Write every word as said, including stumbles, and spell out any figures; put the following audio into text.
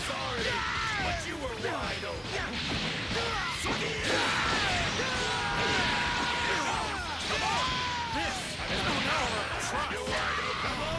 sorry, but you were wide open. Come on! This is an hour of trust! You're wide open.